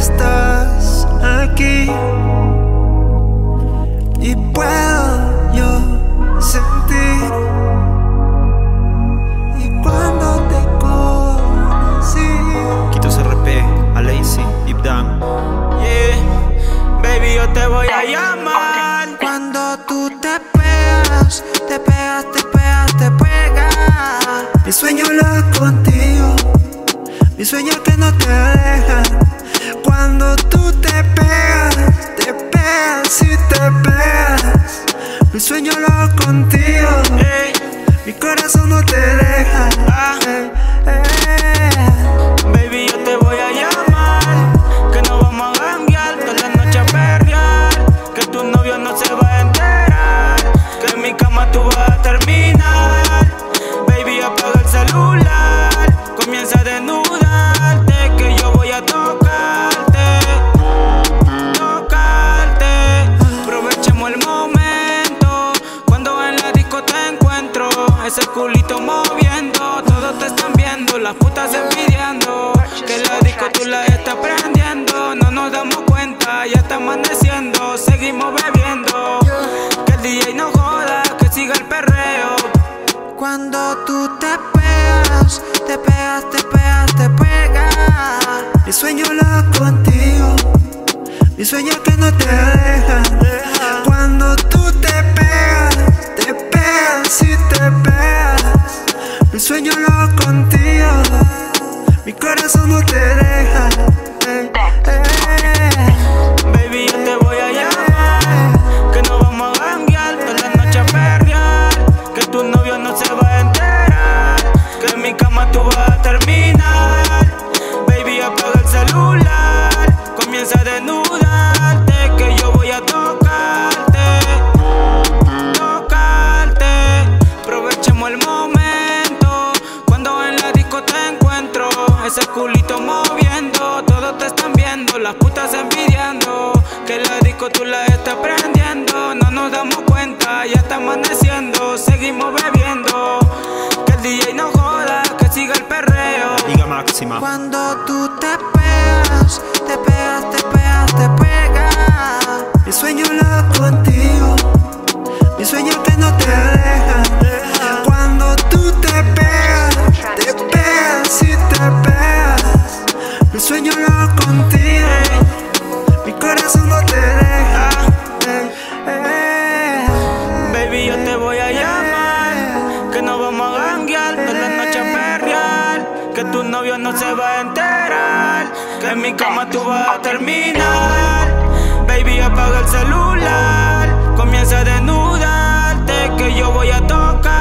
estás aquí y puedo yo sentir. Y cuando te conocí, Quitos RP, Alazy, Deep Down. Yeah, baby, yo te voy a llamar. cuando tú te pegas, te pegas, te pegas, te pegas. Mi sueño lo contigo, mi sueño que no te deja. Cuando tú te pegas, si te pegas. Mi sueño lo contigo, mi corazón no te deja. Baby, yo te voy a llamar, que nos vamos a ganguear toda la noche a perrear, que tu novio no se va a enterar, que en mi cama tú vas a terminar. Baby, apaga el celular, comienza a desnudarte, que yo voy a tocarte. Aprovechemos el momento, cuando en la disco te encuentro, ese culito moviendo, todos te están viendo, las putas envidiando, que la disco tú la estás prendiendo, no nos damos cuenta, ya está amaneciendo, seguimos bebiendo, que el DJ no joda, que siga el perreo. Cuando tú te pegas, te pegas, te pegas, te pegas. Mi sueño lo contigo, mi sueño que no te deja. Cuando tú te pegas, si te pegas. Mi sueño lo contigo, mi corazón no te deja. Baby, yo te voy a llamar, que nos vamos a ganguear toda la noche a perrear, que tu novio no se va a enterar, que en mi cama tú vas a terminar. Baby, apaga el celular, comienza a desnudarte, que yo voy a tocarte. Aprovechemos el momento, cuando en la disco te encuentro, ese culito moviendo, todos te están viendo, las putas envidiando, que la disco tú la estás prendiendo, no nos damos cuenta, ya está amaneciendo, seguimos bebiendo, que el DJ no joda, que siga el perreo. Liga máxima. Cuando tú te pegas, te pegas, te pegas, te pegas. Mi sueño lo contigo, mi sueño que no te deja. Cuando tú te pegas, si te pegas. Mi sueño lo contigo, mi corazón no te deja. Baby, yo te voy a llamar, que nos vamos a ganguear toda la noche a perrear, que tu novio no se va a enterar, que en mi cama tú vas a terminar. Baby, apaga el celular, comienza a desnudarte, que yo voy a tocar.